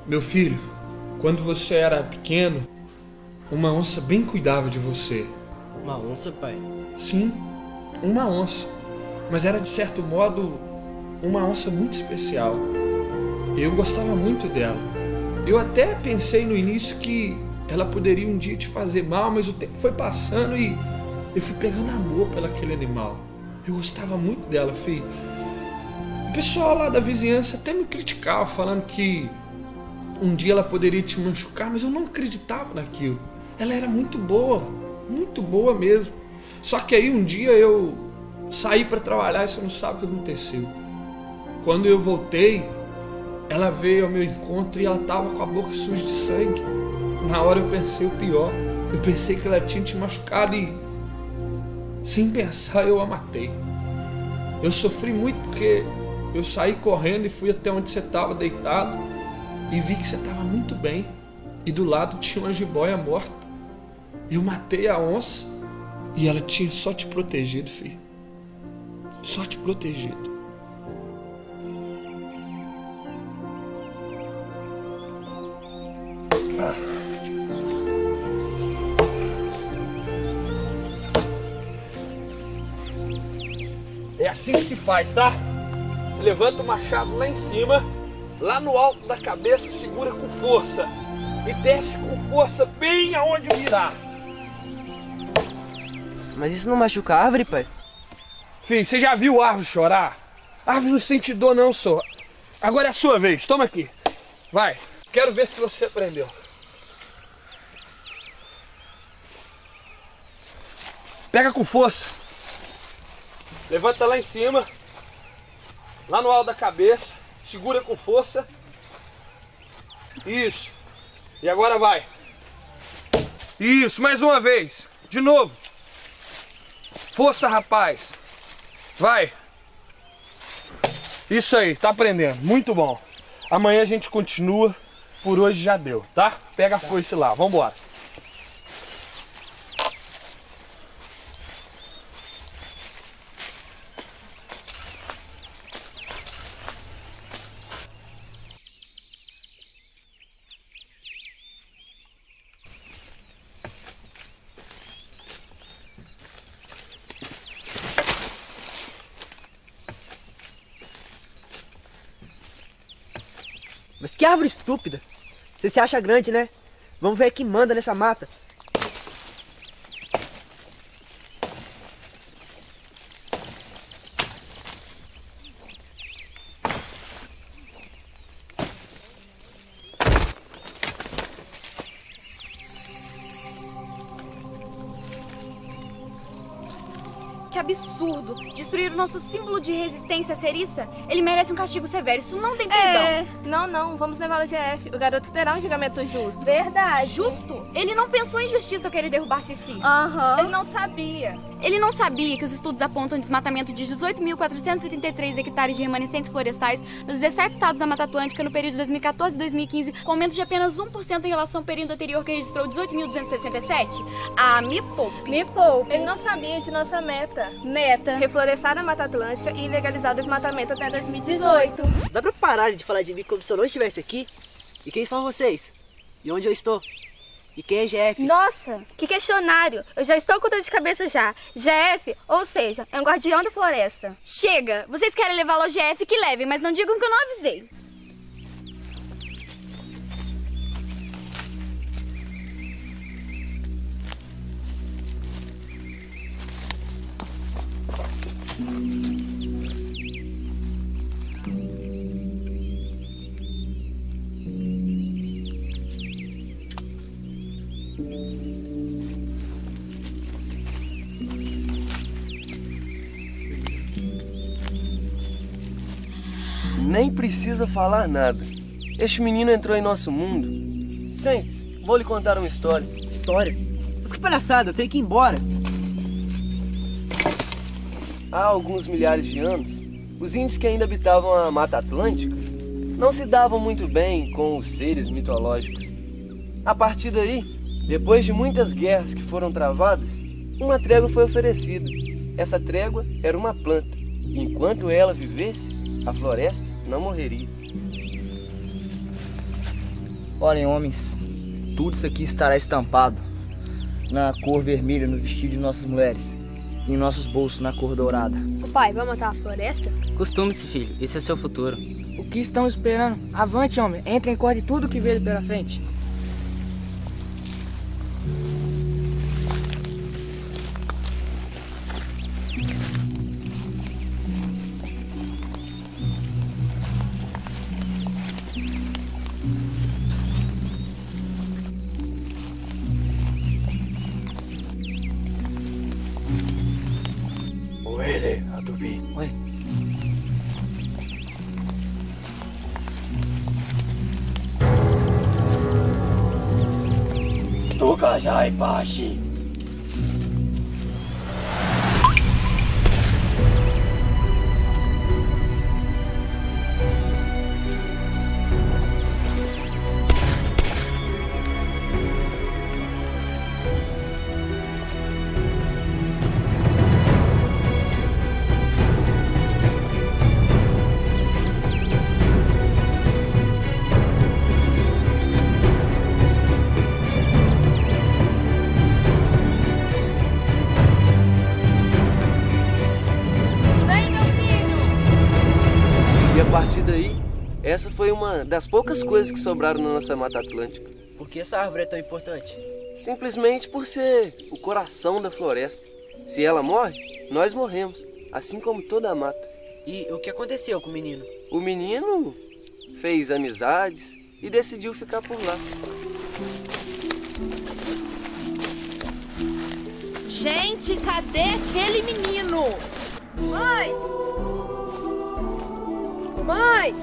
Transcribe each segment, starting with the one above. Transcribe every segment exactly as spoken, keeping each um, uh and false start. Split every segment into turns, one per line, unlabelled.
Meu filho, quando você era pequeno, uma onça bem cuidava de você.
Uma onça, pai?
Sim, uma onça. Mas era, de certo modo, uma onça muito especial. Eu gostava muito dela. Eu até pensei no início que ela poderia um dia te fazer mal, mas o tempo foi passando e eu fui pegando amor pelaquele animal. Eu gostava muito dela, filho. O pessoal lá da vizinhança até me criticava, falando que um dia ela poderia te machucar, mas eu não acreditava naquilo. Ela era muito boa, muito boa mesmo. Só que aí um dia eu saí para trabalhar e você não sabe o que aconteceu. Quando eu voltei, ela veio ao meu encontro e ela estava com a boca suja de sangue. Na hora eu pensei o pior. Eu pensei que ela tinha te machucado e, sem pensar, eu a matei. Eu sofri muito porque eu saí correndo e fui até onde você estava deitado e vi que você estava muito bem. E do lado tinha uma jiboia morta. Eu matei a onça e ela tinha só te protegido, filho. Só te protegido. É assim que se faz, tá? Você levanta o machado lá em cima, lá no alto da cabeça, segura com força e desce com força bem aonde virar.
Mas isso não machuca a árvore, pai?
Filho, você já viu a árvore chorar? A árvore não sente dor não, só. Agora é a sua vez, toma aqui. Vai, quero ver se você aprendeu. Pega com força. Levanta lá em cima, lá no alto da cabeça, segura com força. Isso. E agora vai. Isso, mais uma vez. De novo. Força, rapaz. Vai. Isso aí, tá aprendendo. Muito bom. Amanhã a gente continua. Por hoje já deu, tá? Pega a foice lá, vambora.
Mas que árvore estúpida! Você se acha grande, né? Vamos ver quem manda nessa mata.
Que absurdo! Destruir o nosso símbolo de resistência, Serissa? Ele merece um castigo severo, isso não tem perdão.
É, não, não, vamos levá-lo a G F. O garoto terá um julgamento justo.
Verdade. Justo? Ele não pensou em justiça ao querer derrubar Cici.
Aham. Uhum. Ele não sabia.
Ele não sabia que os estudos apontam desmatamento de dezoito mil quatrocentos e trinta e três hectares de remanescentes florestais nos dezessete estados da Mata Atlântica no período de dois mil e quatorze e dois mil e quinze, com aumento de apenas um por cento em relação ao período anterior que registrou dezoito mil duzentos e sessenta e sete. Ah, me poupe.
Me poupe. Ele não sabia de nossa meta.
Meta.
Reflorestar a Mata Atlântica e legalizar o desmatamento até dois mil e dezoito.
Dá pra parar de falar de mim como se eu não estivesse aqui? E quem são vocês? E onde eu estou? E quem é G F?
Nossa, que questionário! Eu já estou com dor de cabeça já. G F, ou seja, é um guardião da floresta.
Chega! Vocês querem levá-lo ao G F, que levem, mas não digam que eu não avisei.
Nem precisa falar nada. Este menino entrou em nosso mundo. Sente-se, vou lhe contar uma história.
História? Mas que palhaçada, eu tenho que ir embora.
Há alguns milhares de anos, os índios que ainda habitavam a Mata Atlântica não se davam muito bem com os seres mitológicos. A partir daí, depois de muitas guerras que foram travadas, uma trégua foi oferecida. Essa trégua era uma planta. Enquanto ela vivesse, a floresta não morreria.
Olhem, homens, tudo isso aqui estará estampado na cor vermelha no vestido de nossas mulheres e em nossos bolsos na cor dourada.
Ô pai, vai matar a floresta?
Costume-se, filho. Esse é seu futuro.
O que estão esperando? Avante, homem. Entre e corte tudo que veio pela frente.
Ele, Adubi.
Oi.
Toca já, Ipachi. E a partir daí, essa foi uma das poucas coisas que sobraram na nossa Mata Atlântica.
Por que essa árvore é tão importante?
Simplesmente por ser o coração da floresta. Se ela morre, nós morremos, assim como toda a mata.
E o que aconteceu com o menino?
O menino fez amizades e decidiu ficar por lá.
Gente, cadê aquele menino?
Mãe! Mãe!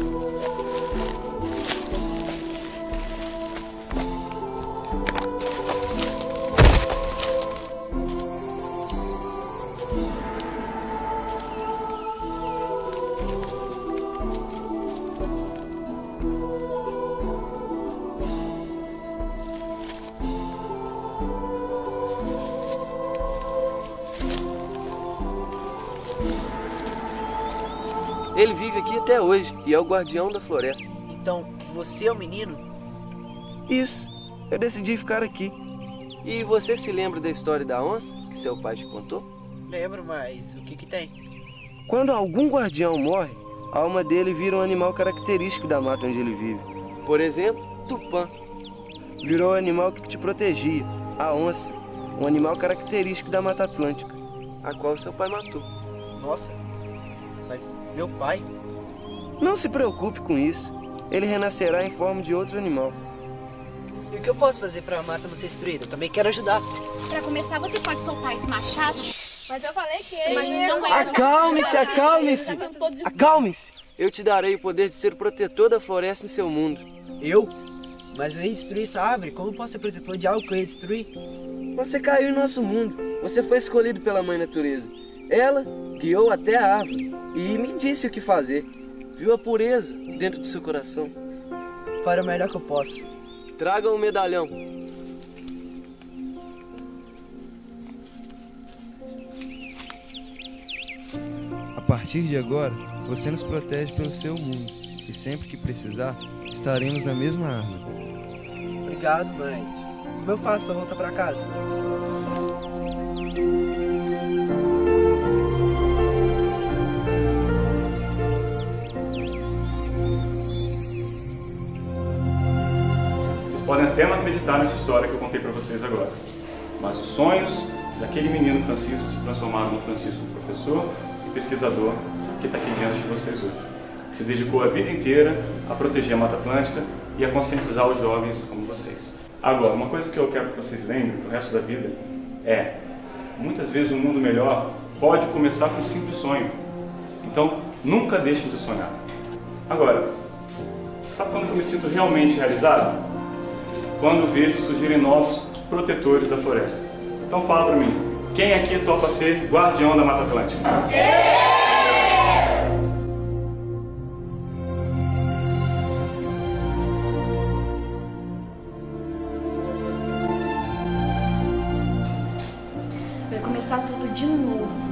Ele vive aqui até hoje e é o guardião da floresta.
Então, você é o menino?
Isso, eu decidi ficar aqui. E você se lembra da história da onça que seu pai te contou?
Lembro, mas o que que tem?
Quando algum guardião morre, a alma dele vira um animal característico da mata onde ele vive. Por exemplo, Tupã. Virou o animal que te protegia, a onça, um animal característico da Mata Atlântica, a qual seu pai matou.
Nossa, mas meu pai?
Não se preocupe com isso. Ele renascerá em forma de outro animal.
E o que eu posso fazer pra a mata não ser destruída? Eu também quero ajudar.
Pra começar, você pode soltar esse machado?
Mas eu falei que
Mas
ele...
não vai-
Acalme-se, acalme-se!
Tá todos-
Acalme-se! Eu te darei o poder de ser o protetor da floresta em seu mundo.
Eu? Mas eu ia destruir essa árvore? Como eu posso ser protetor de algo que eu ia destruir?
Você caiu em nosso mundo. Você foi escolhido pela Mãe Natureza. Ela guiou até a árvore e me disse o que fazer. Viu a pureza dentro do seu coração.
Farei o melhor que eu posso.
Traga um medalhão.
A partir de agora, você nos protege pelo seu mundo. E sempre que precisar, estaremos na mesma árvore.
Obrigado, mas como eu faço pra voltar pra casa?
Vocês podem até não acreditar nessa história que eu contei para vocês agora, mas os sonhos daquele menino Francisco se transformaram no Francisco professor e pesquisador que está aqui diante de vocês hoje, que se dedicou a vida inteira a proteger a Mata Atlântica e a conscientizar os jovens como vocês. Agora, uma coisa que eu quero que vocês lembrem pro resto da vida é, muitas vezes um mundo melhor pode começar com um simples sonho. Então, nunca deixem de sonhar. Agora, sabe quando eu me sinto realmente realizado? Quando vejo surgirem novos protetores da floresta. Então fala pra mim, quem aqui topa ser guardião da Mata Atlântica?
Vai começar tudo de novo.